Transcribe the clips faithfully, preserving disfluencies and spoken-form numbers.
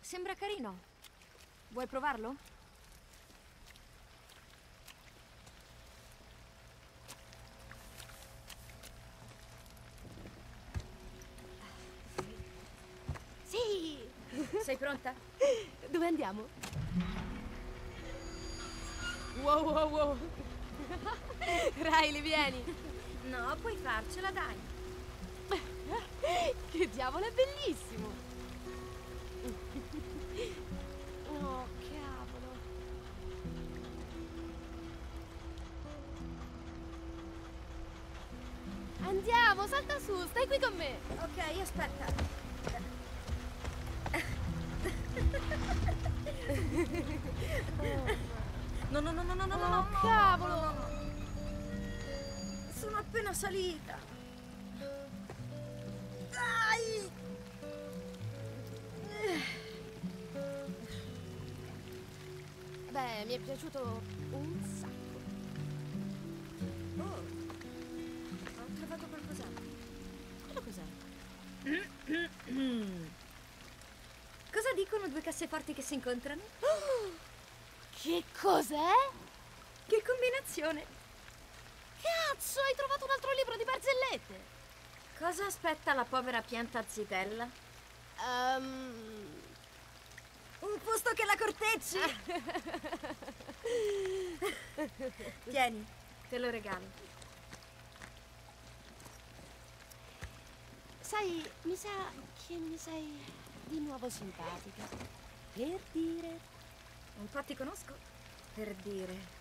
Sembra carino. Vuoi provarlo? Sì! Sei pronta? Dove andiamo? Wow, wow, wow! Riley, vieni! No, puoi farcela, dai. Che diavolo, è bellissimo! Oh, cavolo! Andiamo, salta su, stai qui con me! Ok, aspetta. No, no, no, no, no, no, Oh, no, no, cavolo! no, no, no. Sono appena salita. Dai! Beh, mi è piaciuto un sacco. Oh, ho trovato qualcos'altro. Quello cos'è? Cosa dicono due casseforti che si incontrano? Che cos'è? Che combinazione! Cazzo, hai trovato un altro libro di barzellette! Cosa aspetta la povera pianta zitella? Um... Un posto che la corteggi! Tieni, te lo regalo. Sai, mi sa che mi sei di nuovo simpatica. Per dire... Un po' ti conosco, per dire.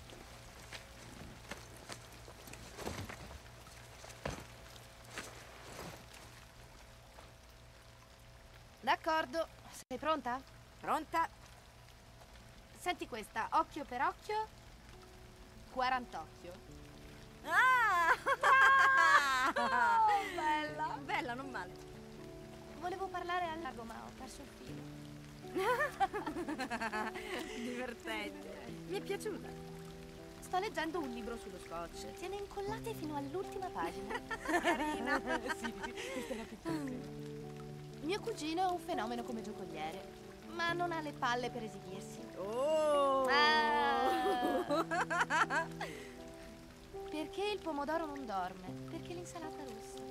D'accordo, sei pronta? Pronta? Senti questa, occhio per occhio, quarantocchio. Ah! Oh, bella! Bella, non male. Volevo parlare al lago, ma ho perso il filo. Divertente. Mi è piaciuta. Sto leggendo un libro sullo scotch. Tiene incollate fino all'ultima pagina. Carina. Sì, questa era fittissima. Mio cugino è un fenomeno come giocoliere, ma non ha le palle per esibirsi. Oh! Ah! Perché il pomodoro non dorme? Perché l'insalata russa.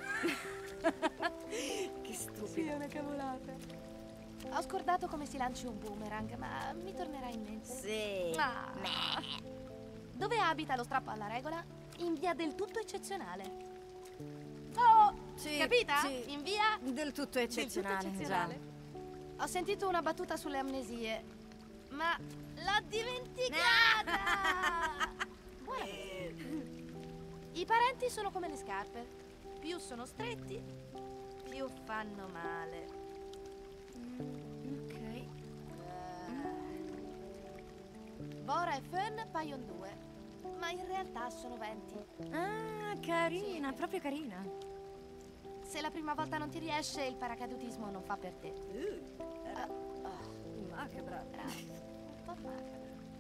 Che stupido. Sì, è una cavolata. Ho scordato come si lanci un boomerang, ma mi tornerà in mente. Sì. Ah. Dove abita lo strappo alla regola? In via del tutto eccezionale. Oh, Sì, capita? sì. In via Del tutto eccezionale, del tutto eccezionale. Ho sentito una battuta sulle amnesie, ma l'ho dimenticata! Buona. I parenti sono come le scarpe. Più sono stretti, più fanno male. Ok. Bora e Fern paiono due, ma in realtà sono venti. Ah, carina, Sì. proprio carina. Se la prima volta non ti riesce, il paracadutismo non fa per te. Uh, Ah, ah, macabra. bravo. Un po' macabro.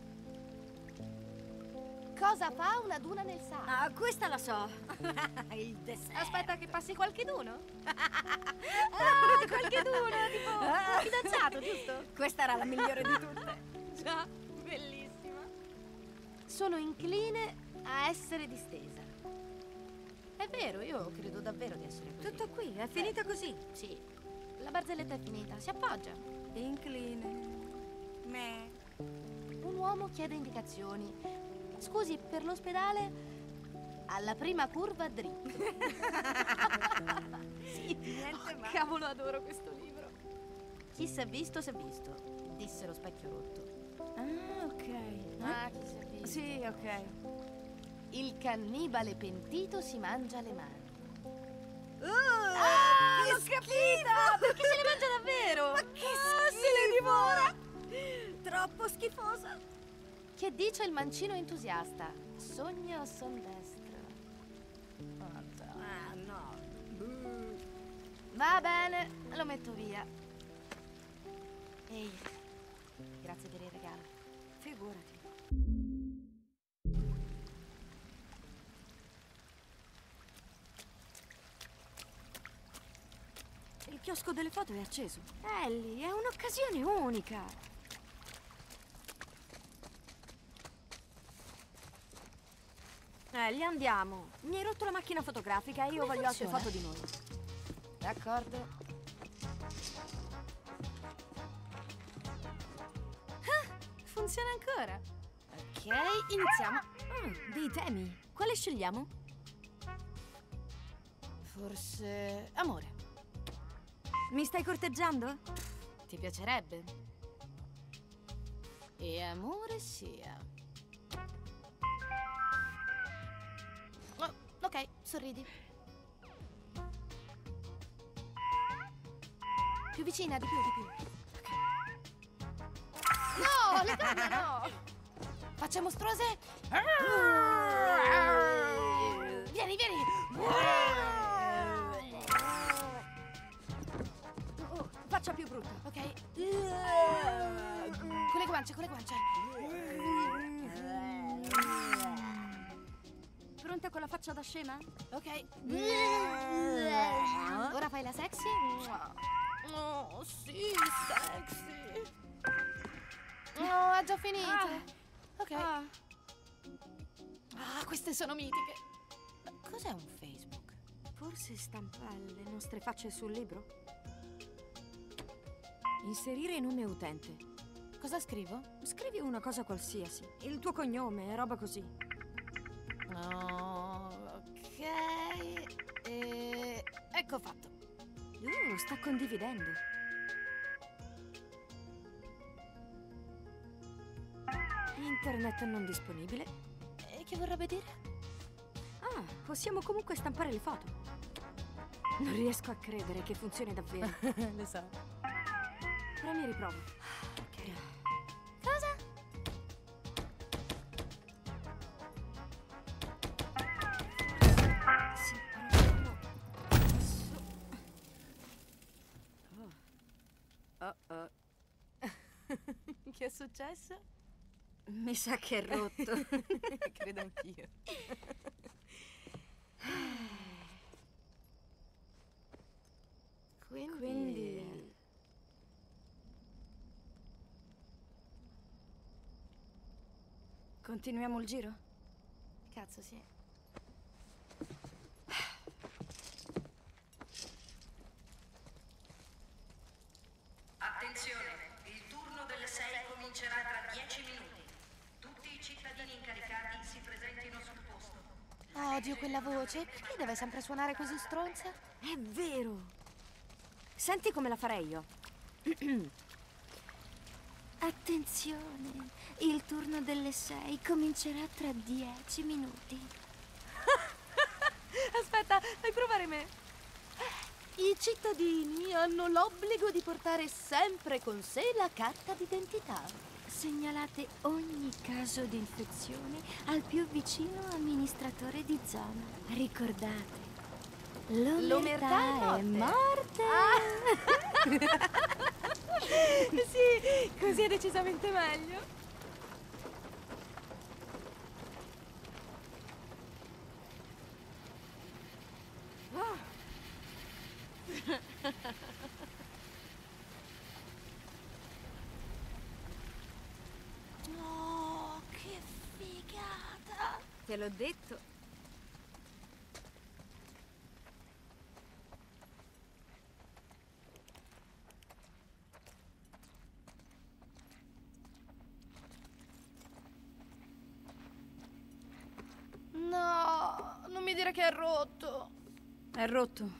Cosa fa una duna nel sale? Ah, questa la so. Il dessert. Aspetta che passi qualcheduno? Ah, qualcheduno, tipo un fidanzato, giusto? Questa era la migliore di tutte. Già, bellissima. Sono incline a essere distesa. È vero, io credo davvero di essere così. Tutto qui, è finita così. Sì, la barzelletta è finita, si appoggia. Incline. Me. Un uomo chiede indicazioni. Scusi, per l'ospedale? Alla prima curva dritto. Sì, Niente male. cavolo, adoro questo libro. Chi s'è visto, s'è visto, disse lo specchio rotto. Ah, ok. Ah, chi s'è visto? Sì, ok. Il cannibale pentito si mangia le mani. Uh, Ah, che l'ho capita! Perché se le mangia davvero? Ma che Ah, schifo! Se le divora! Troppo schifosa. Che dice il mancino entusiasta? Sogno o son destro? Ah, no. Buh. Va bene, lo metto via. Ehi, grazie per il regalo. Figurati. Il il chiosco delle foto è acceso. Ellie, è un'occasione unica. Ellie, andiamo. Mi hai rotto la macchina fotografica e io Come voglio altre funziona? foto di noi. D'accordo. Ah, funziona ancora. Ok, iniziamo. Ah, dei temi. Quale scegliamo? Forse amore. Mi stai corteggiando? Ti piacerebbe? E amore sia. Oh, ok, sorridi. Più vicina, di più, di più. Ok. No, le gambe no! Faccia mostruose. Vieni, vieni. Oh, faccia più brutta. Ok. Con le guance, con le guance. Pronta con la faccia da scema? Ok. Ora fai la sexy. Oh, sì, sexy. Oh, ha già finito. Ah. Ok. Ah. Ah, queste sono mitiche. Cos'è un Facebook? Forse stampa le nostre facce sul libro? Inserire nome utente. Cosa scrivo? Scrivi una cosa qualsiasi. Il tuo cognome, roba così. Oh, ok. E... ecco fatto. Uh, sta condividendo. Internet non disponibile. E che vorrebbe dire? Ah, possiamo comunque stampare le foto. Non riesco a credere che funzioni davvero. Lo so. Premi e riprova. Ok. Cosa? Sì, proviamo. Adesso. Oh. Oh oh. Che è successo? Mi sa che è rotto. Credo anch'io. Quindi... Quindi... Continuiamo il giro? Cazzo, sì. Attenzione, il turno delle sei comincerà tra dieci minuti. Tutti i cittadini incaricati si presentino sul posto. Odio quella voce. Perché deve sempre suonare così stronza? È vero! Senti come la farei io. Attenzione, il turno delle sei comincerà tra dieci minuti. Aspetta, fai provare me. I cittadini hanno l'obbligo di portare sempre con sé la carta d'identità. Segnalate ogni caso di infezione al più vicino amministratore di zona. Ricordate, l'omertà, L'omertà è è morte. morte. Sì, così è decisamente meglio. Oh, che figata! Te l'ho detto. No, non mi dire che è rotto. È rotto.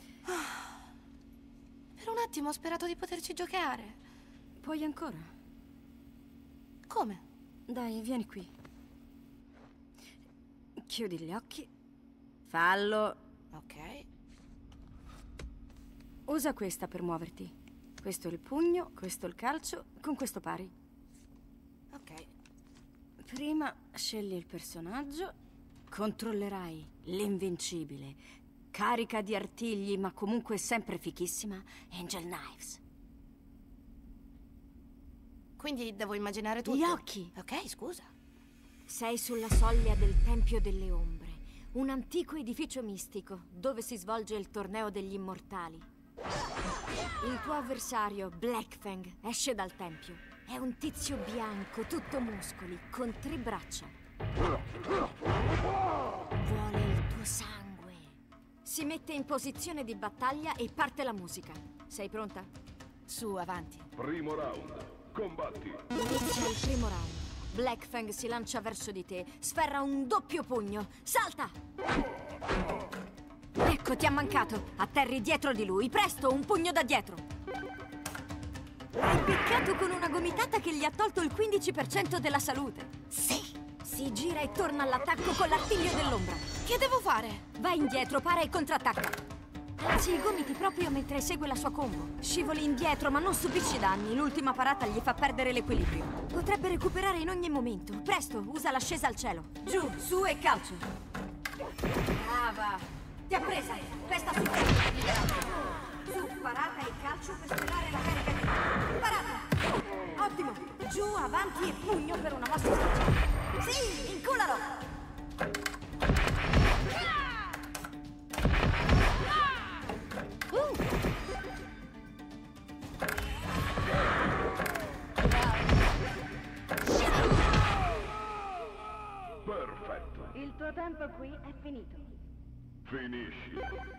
Per un attimo ho sperato di poterci giocare. Puoi ancora? Come? Dai, vieni qui. Chiudi gli occhi. Fallo. Ok. Usa questa per muoverti. Questo è il pugno, questo il calcio, con questo pari. Ok. Prima scegli il personaggio. Controllerai l'invincibile, carica di artigli ma comunque sempre fichissima, Angel Knives. Quindi devo immaginare tutto. Gli occhi. Ok, scusa. Sei sulla soglia del Tempio delle Ombre, un antico edificio mistico dove si svolge il torneo degli immortali. Il tuo avversario, Blackfang, esce dal tempio. È un tizio bianco, tutto muscoli, con tre braccia. Vuole il tuo sangue. Si mette in posizione di battaglia e parte la musica. Sei pronta? Su, avanti. Primo round. Combatti. Inizia il primo round. Blackfang si lancia verso di te, sferra un doppio pugno. Salta! Ecco, ti ha mancato. Atterri dietro di lui. Presto, un pugno da dietro. Hai piccato con una gomitata che gli ha tolto il quindici per cento della salute. Sì. Si gira e torna all'attacco con l'artiglio dell'ombra. Che devo fare? Va indietro, para e contrattacca. Alzi i gomiti proprio mentre esegue la sua combo. Scivoli indietro, ma non subisci danni. L'ultima parata gli fa perdere l'equilibrio. Potrebbe recuperare in ogni momento. Presto, usa l'ascesa al cielo. Giù, su e calcio. Brava. Ti ha presa. Resta su. Su, parata e calcio per sferrare la carica di... Parata. Ottimo. Giù, avanti e pugno per una mossa speciale. Sì, inculalo. Perfetto. Il tuo tempo qui è finito. Finisci.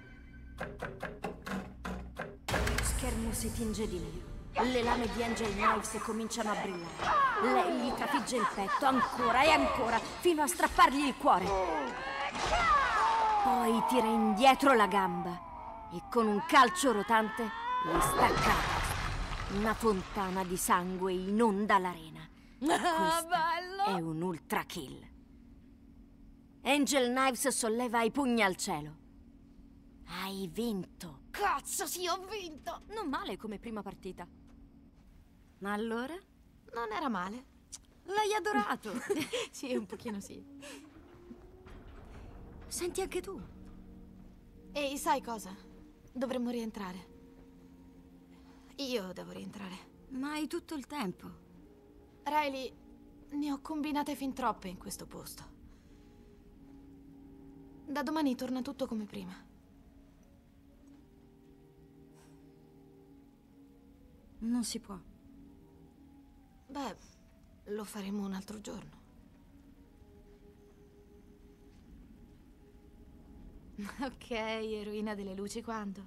Lo schermo si tinge di nero. Le lame di Angel Knives cominciano a brillare. Lei gli trafigge il petto ancora e ancora, fino a strappargli il cuore. Poi tira indietro la gamba e con un calcio rotante gli stacca la testa. Una fontana di sangue inonda l'arena. Questa bello! è un ultra kill. Angel Knives solleva i pugni al cielo. Hai vinto. Cazzo, sì, ho vinto! Non male come prima partita. Ma allora? Non era male. L'hai adorato. Sì, un pochino sì. Senti anche tu. Ehi, sai cosa? Dovremmo rientrare. Io devo rientrare. Ma hai tutto il tempo. Riley, ne ho combinate fin troppe in questo posto. Da domani torna tutto come prima. Non si può. Beh, lo faremo un altro giorno. Ok, eroina delle luci, quando?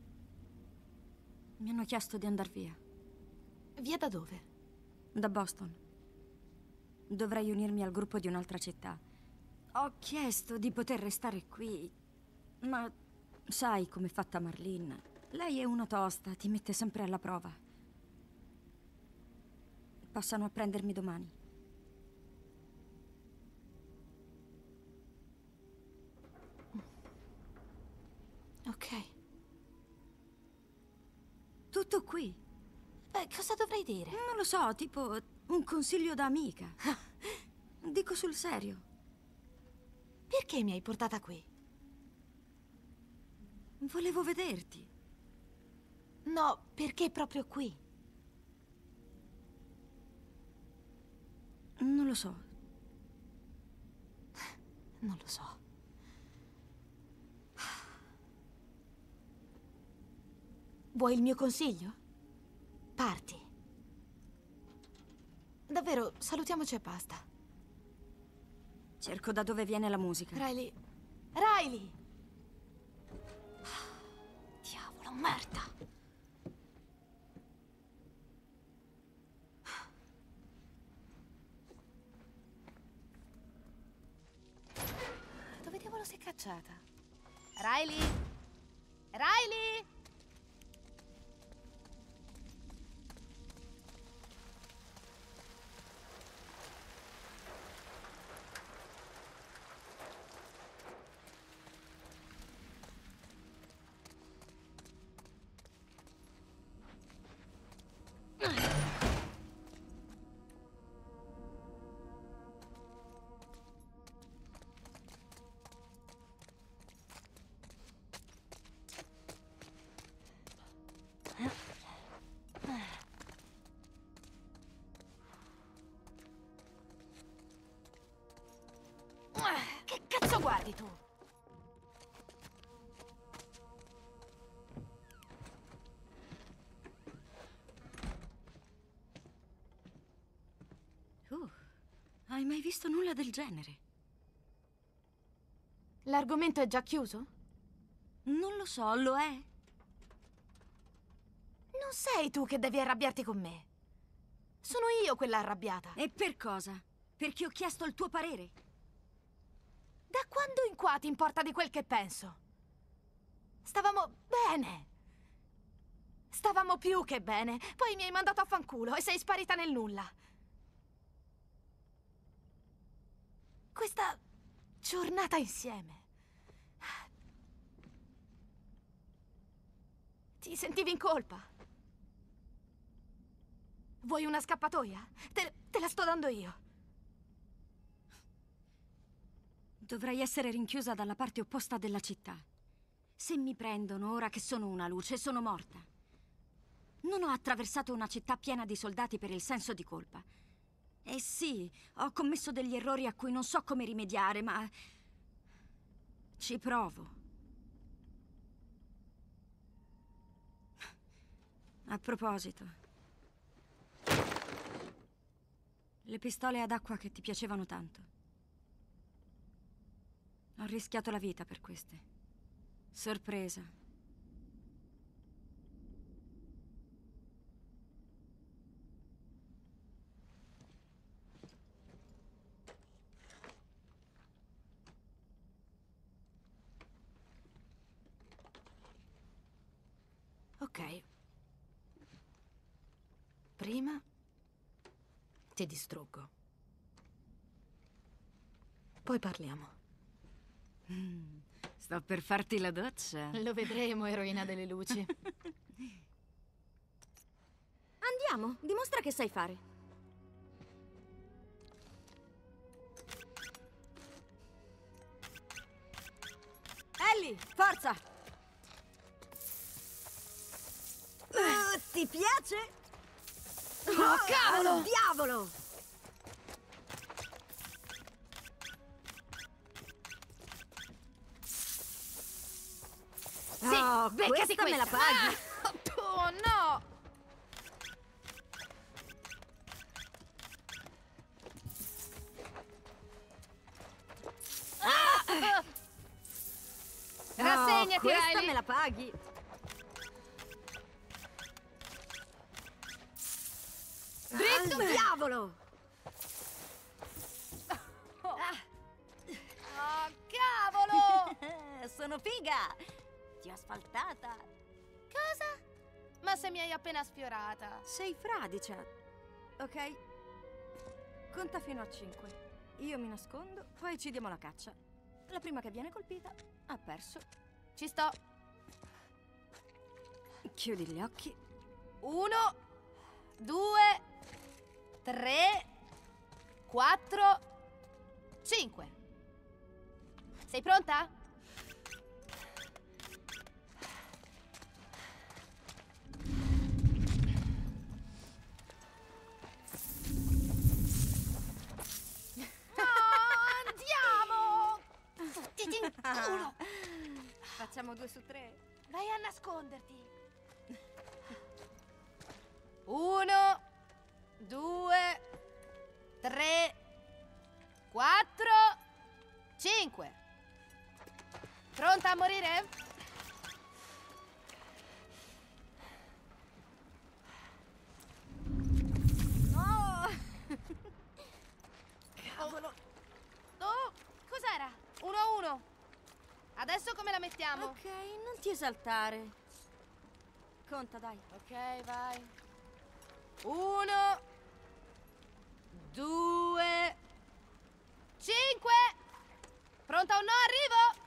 Mi hanno chiesto di andar via. Via da dove? Da Boston. Dovrei unirmi al gruppo di un'altra città. Ho chiesto di poter restare qui, ma sai com'è fatta Marlene. Lei è una tosta, ti mette sempre alla prova. Passano a prendermi domani. Ok. Tutto qui. Beh, cosa dovrei dire? Non lo so, tipo un consiglio da amica. Dico sul serio. Perché mi hai portata qui? Volevo vederti. No, perché proprio qui? Non lo so. Non lo so. Vuoi il mio consiglio? Parti. Davvero, salutiamoci e basta. Cerco da dove viene la musica. Riley. Riley! Diavolo, merda! Dove diavolo sei cacciata? Riley? Riley? Che cazzo guardi tu? hai mai visto nulla del genere? L'argomento è già chiuso? Non lo so, lo è. Non sei tu che devi arrabbiarti con me. Sono io quella arrabbiata. E per cosa? Perché ho chiesto il tuo parere. Da quando in qua ti importa di quel che penso? Stavamo bene. Stavamo più che bene. Poi mi hai mandato a fanculo e sei sparita nel nulla. Questa giornata insieme. Ti sentivi in colpa? Vuoi una scappatoia? Te, te la sto dando io. Dovrei essere rinchiusa dalla parte opposta della città. Se mi prendono ora che sono una luce, sono morta. Non ho attraversato una città piena di soldati per il senso di colpa. E sì, ho commesso degli errori a cui non so come rimediare, ma ci provo. A proposito, le pistole ad acqua che ti piacevano tanto. Ho rischiato la vita per queste. Sorpresa. Ok. Prima ti distruggo. Poi parliamo. Mm, sto per farti la doccia. Lo vedremo, eroina delle luci. Andiamo, dimostra che sai fare. Ellie, forza! Uh, ti piace? Oh, cavolo! Al diavolo! Sì, oh, beccati questa me la questa. paghi. Ah, oh, no! Ah! Rassegnati, oh, questa Riley. me la paghi. Dritto! Al diavolo! Oh, cavolo! Sono figa! Ti ho asfaltata. Cosa? Ma se mi hai appena sfiorata. Sei fradicia. Ok? Conta fino a cinque. Io mi nascondo, poi ci diamo la caccia. La prima che viene colpita ha perso. Ci sto. Chiudi gli occhi. Uno, due, tre, quattro, cinque. Sei pronta? Culo. Facciamo due su tre. Vai a nasconderti. Uno, due, tre, quattro, cinque. Pronta a morire? Oh! Cavolo! Oh, cos'era? Uno a uno. Adesso come la mettiamo? Ok, non ti esaltare. Conta, dai. Ok, vai. Uno, due, cinque. Pronta o no? Arrivo.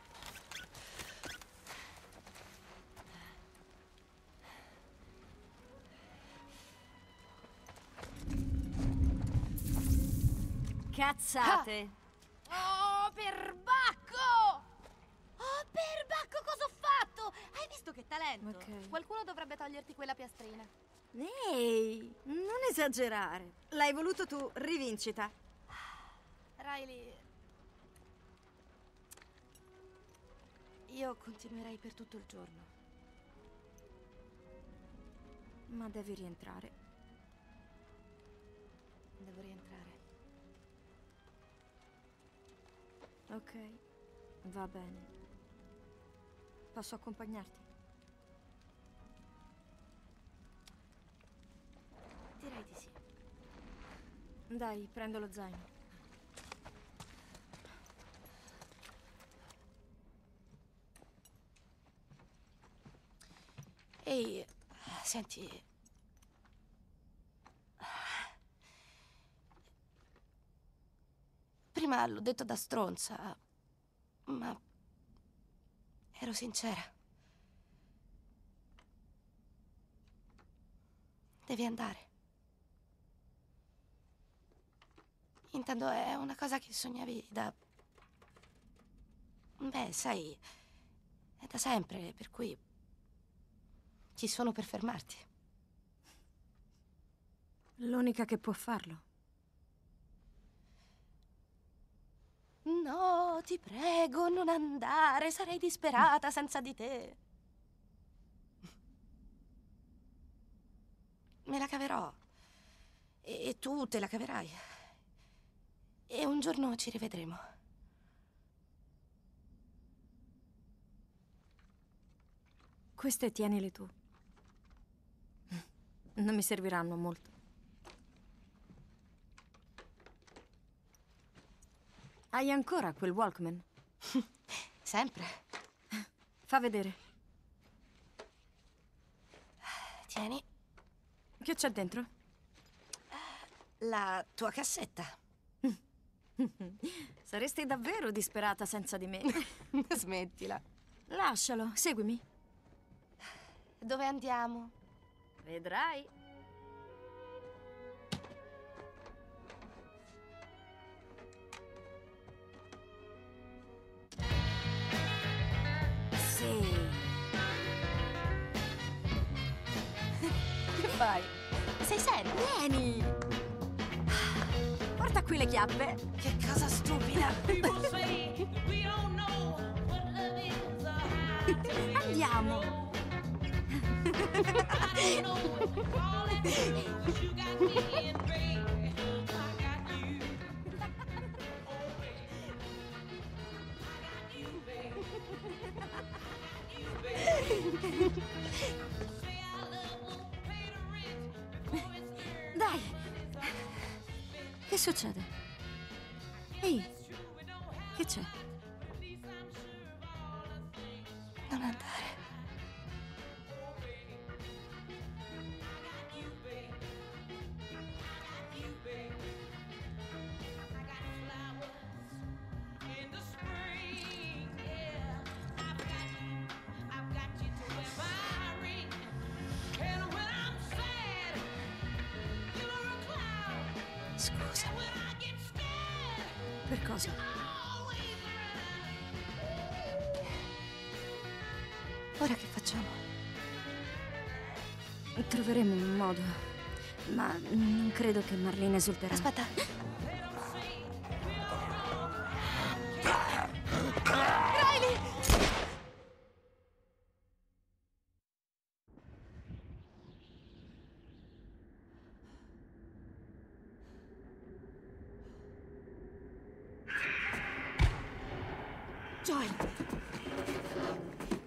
Cazzate. Oh, perbacco! Oh, perbacco, cosa ho fatto? Hai visto che talento? Ok. Qualcuno dovrebbe toglierti quella piastrina. Ehi, non esagerare. L'hai voluto tu, rivincita. Riley, io continuerei per tutto il giorno. Ma devi rientrare. Devo rientrare. Ok, va bene. Posso accompagnarti? Direi di sì. Dai, prendo lo zaino. Ehi, senti... Prima l'ho detto da stronza, ma ero sincera. Devi andare. Intendo, è una cosa che sognavi da... Beh, sai, è da sempre, per cui ci sono per fermarti. L'unica che può farlo. No, ti prego, non andare, sarei disperata senza di te. Me la caverò. E tu te la caverai. E un giorno ci rivedremo. Queste tienile tu. Non mi serviranno molto. Hai ancora quel Walkman? Sempre. Fa vedere. Tieni. Che c'è dentro? La tua cassetta. Saresti davvero disperata senza di me. Smettila. Lascialo, seguimi. Dove andiamo? Vedrai. Sì. Che fai? Sei serio? Vieni. Porta qui le chiappe. Che cosa stupida. Andiamo. Dai. Che succede? Ehi, che c'è? Non andare. Scusami. Per cosa? Ora che facciamo? Troveremo un modo. Ma non credo che Marlene esulterà. Aspetta. Riley! Joel!